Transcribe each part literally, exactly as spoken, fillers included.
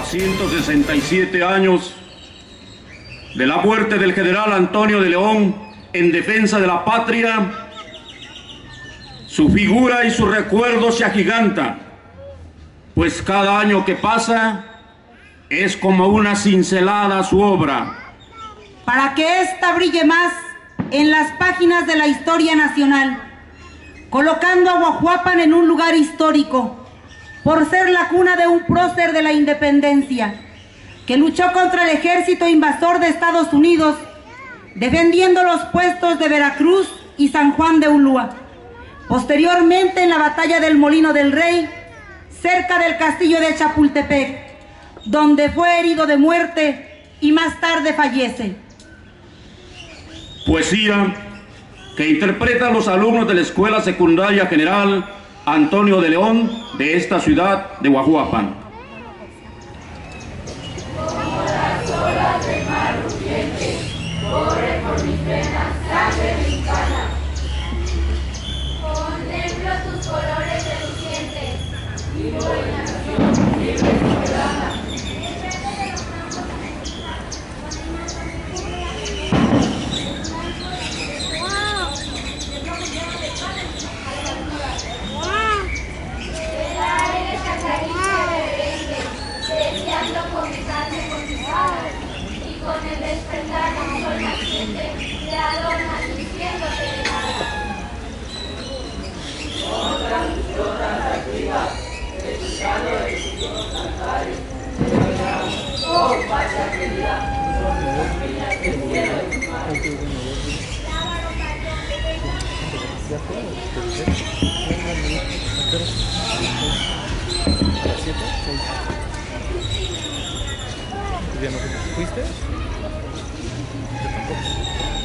ciento sesenta y siete años de la muerte del general Antonio de León en defensa de la patria, su figura y su recuerdo se agiganta, pues cada año que pasa es como una cincelada a su obra. Para que ésta brille más en las páginas de la historia nacional, colocando a Guajuapan en un lugar histórico, por ser la cuna de un prócer de la independencia, que luchó contra el ejército invasor de Estados Unidos, defendiendo los puestos de Veracruz y San Juan de Ulúa. Posteriormente, en la batalla del Molino del Rey, cerca del castillo de Chapultepec, donde fue herido de muerte y más tarde fallece. Poesía que interpretan los alumnos de la Escuela Secundaria General Antonio de León de esta ciudad de Guajuapan. Como las olas del mar rugiente, corre por mis venas sangre mexicana. Contemplo tus colores seducientes, vivo en nación libre y soberana. Con mi carne cotizada y con el despertar de un sol naciente te adornas vistiéndote de nada. Otras otras activas, escuchando de tus cantares, oh patria querida, son las minas que cielo y tu madre. ¿Ya no fuiste? Yo tampoco.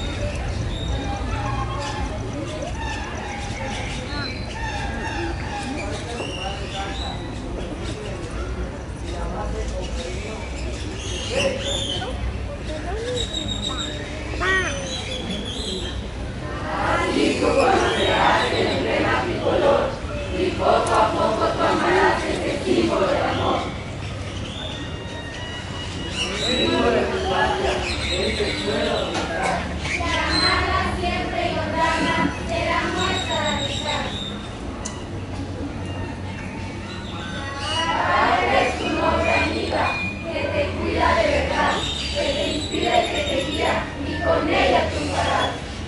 Así como conocerás el emblema tricolor y poco a poco tú amarás este símbolo de amor. Y amarla siempre y honrarla será nuestra amistad. Padre es tu noble amiga, que te cuida de verdad, que te inspira y que te guía, y con ella triunfarás.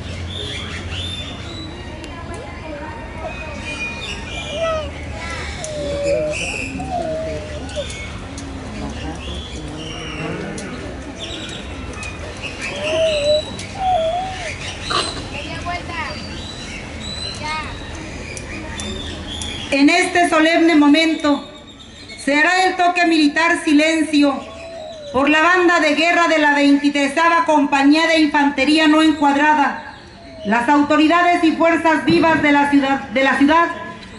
En este solemne momento se hará el toque militar silencio por la banda de guerra de la veintitrésava Compañía de Infantería No Encuadrada. Las autoridades y fuerzas vivas de la ciudad, de la ciudad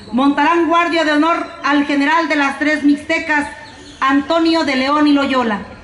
montarán guardia de honor al general de las Tres Mixtecas, Antonio de León y Loyola.